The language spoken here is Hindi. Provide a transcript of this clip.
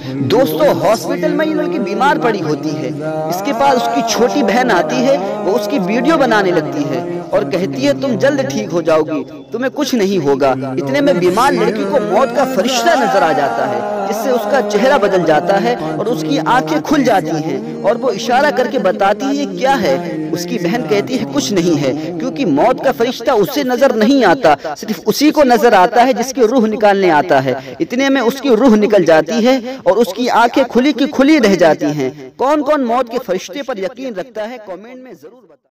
दोस्तों हॉस्पिटल में ये लड़की बीमार पड़ी होती है। इसके पास उसकी छोटी बहन आती है, वो उसकी वीडियो बनाने लगती है और कहती है तुम जल्द ठीक हो जाओगी, तुम्हें कुछ नहीं होगा। इतने में बीमार लड़की को मौत का फरिश्ता नजर आ जाता है, जिससे उसका चेहरा बदल जाता है और उसकी आंखें खुल जाती हैं और वो इशारा करके बताती है क्या है। उसकी बहन कहती है कुछ नहीं है, क्योंकि मौत का फरिश्ता उसे नजर नहीं आता, सिर्फ उसी को नजर आता है जिसकी रूह निकालने आता है। इतने में उसकी रूह निकल जाती है और उसकी आंखें खुली की खुली रह जाती हैं। कौन कौन मौत के फरिश्ते पर यकीन रखता है, कमेंट में जरूर बताएं।